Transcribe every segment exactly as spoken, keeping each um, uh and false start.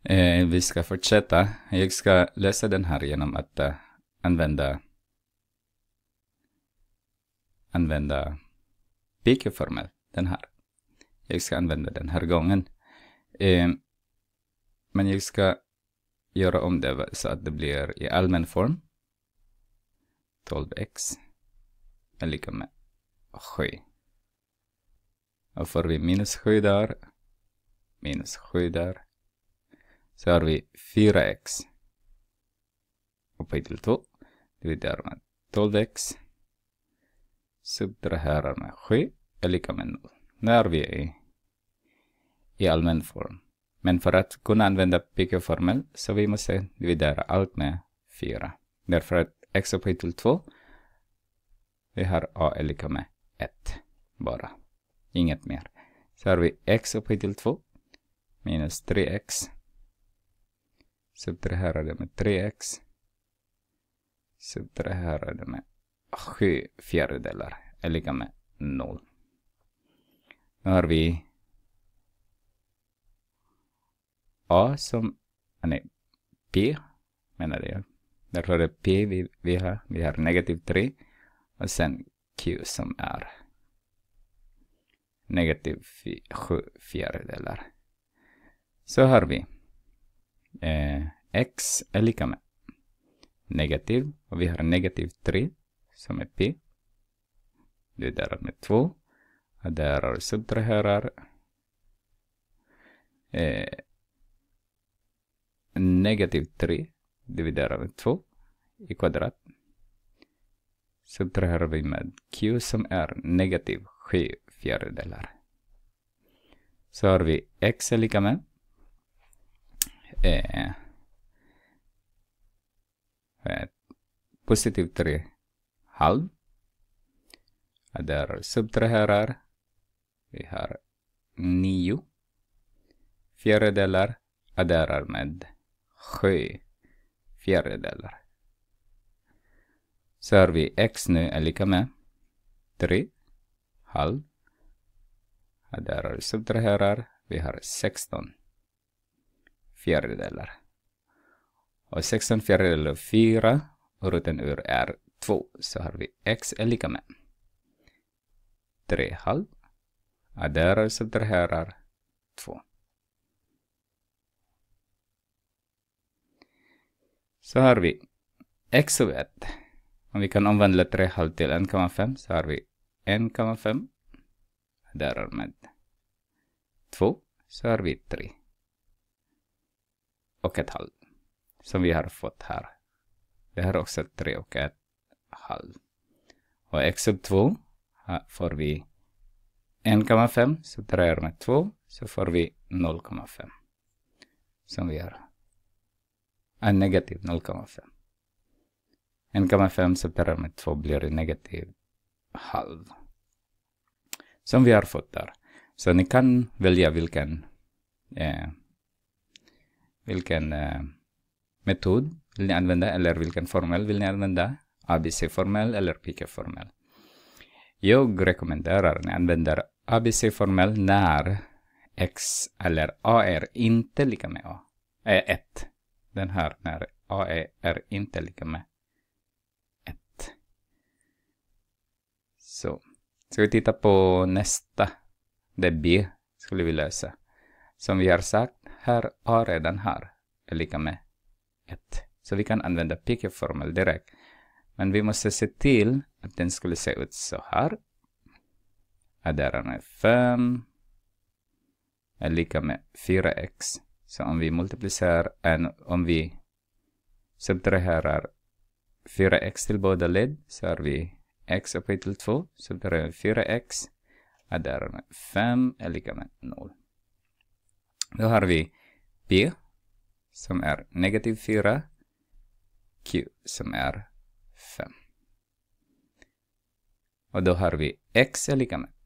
Eh, vi ska fortsätta. Jag ska lösa den här genom att uh, använda använda pikeformel. Den här. Jag ska använda den här gången. Eh, men jag ska göra om det så att det blir i allmän form. tolv x är lika med sju. Och får vi minus sju där. Minus sju där. Så har vi fyra x upphöjt till två. Dividerar med tolv x. Subtraherar med sju är lika med noll. Nu är vi i, i allmän form. Men för att kunna använda pikeformel så vi måste dividera allt med fyra. Därför att x upphöjt till två. Vi har a är lika med ett. Bara. Inget mer. Så har vi x upphöjt till två. Minus tre x. Subtraherar det med tre x. Subtraherar det med sju fjärdedelar. Är lika med noll. Nu har vi a som, nej, p menar jag. Därför är det p vi, vi har. Vi har negativ tre. Och sen q som är negativ sju fjärdedelar. Så har vi eh, x är lika med negativ. Och vi har negativ tre som är p. Det är där med två. Och där är subtraherar. Eh, negativ tre dividerar med två i kvadrat. Subtraherar vi med q som är negativ sju fjärdedelar. Så har vi x är lika med eh, eh, positiv tre halv. Och där subtraherar vi har nio fjärdedelar. Och där är med sju fjärdedelar. Så har vi x nu är lika med tre halv. Och där är subtraherar. Vi har sexton fjärdedelar. Och sexton fjärdedelar fyra. Och roten ur är två. Så har vi x är lika med tre halv. Och där är subtraherar två. Så har vi x och ett. Om vi kan omvandla tre halv till en komma fem så har vi en komma fem. Där är med två. Så har vi tre. Och ett halv. Som vi har fått här. Det här är också tre och ett halv. Och x sub två får vi en komma fem. Så tre med två. Så får vi noll komma fem. Som vi har. En negativ noll komma fem. en komma fem subtraherar med två blir negativ halv. Som vi har fått där. Så ni kan välja vilken eh, vilken eh, metod vill ni använda eller vilken formel vill ni använda. A B C-formel eller pikeformel. Jag rekommenderar att ni använder A B C-formel när x eller a är inte lika med a. Är ett. Den här när a är, är inte lika med ett. Så. Ska vi titta på nästa. Det är b. Skulle vi lösa. Som vi har sagt. Här a redan här. Är lika med ett. Så vi kan använda pikeformel direkt. Men vi måste se till att den skulle se ut så här. Och där är fem. Är lika med fyra x. Så om vi multiplicerar en, om vi subtraherar fyra x till båda led så har vi x upphöjt till två. Subtraherar fyra x. Och där är fem är lika med noll. Då har vi p som är negativ fyra. Q som är fem. Och då har vi x är lika med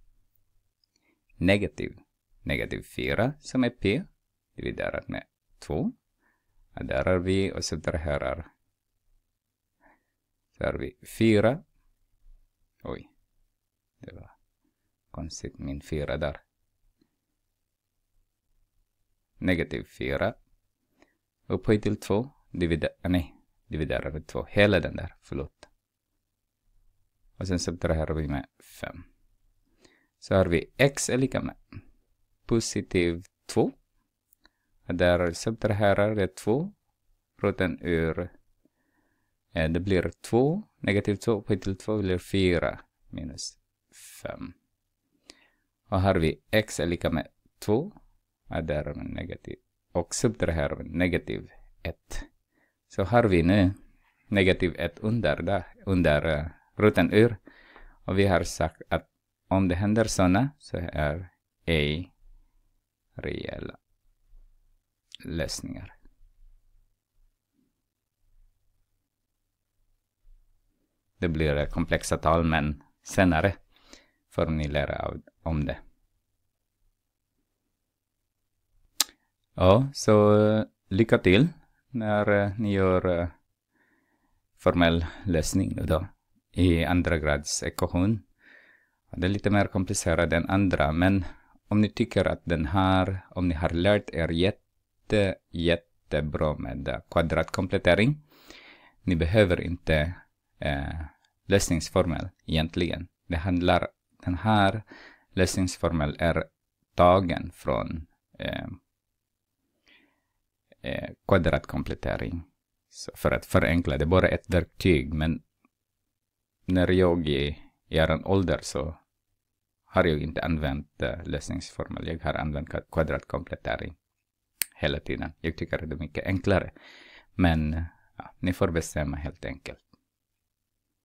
negativ. Negativ fyra som är p. Dividerat med två. Och där har vi och subtraherar. Så har vi fyra. Oj. Det var konstigt min fyra där. negativ fyra. Upphöjt till två. Divider, nej, dividerar med två. Hela den där, förlåt. Och sen subtraherar vi med fem. Så har vi x är lika med positiv två. Och där subtraherar det två. Roten ur. Eh, det blir två. Negativ två upphöjt till två blir fyra. Minus fem. Och har vi x är lika med två. Och där är negativ. Och subtraherar med negativ ett. Så har vi nu negativ ett under, där, under uh, roten ur. Och vi har sagt att om det händer sådana så är ej reella lösningar. Det blir komplexa tal, men senare får ni lära om det. Ja, så lycka till när ni gör formell lösning då, i andragradsekvation. Det är lite mer komplicerat än andra, men om ni tycker att den här, om ni har lärt er jätte, jättebra med kvadratkomplettering, ni behöver inte eh, lösningsformel egentligen. Det handlar, den här lösningsformel är tagen från eh, eh, kvadratkomplettering. Så för att förenkla, det är bara ett verktyg, men när jag i, i er ålder så har jag inte använt uh, lösningsformel. Jag har använt kvadratkomplettering hela tiden. Jag tycker det är mycket enklare. Men ja, ni får bestämma helt enkelt.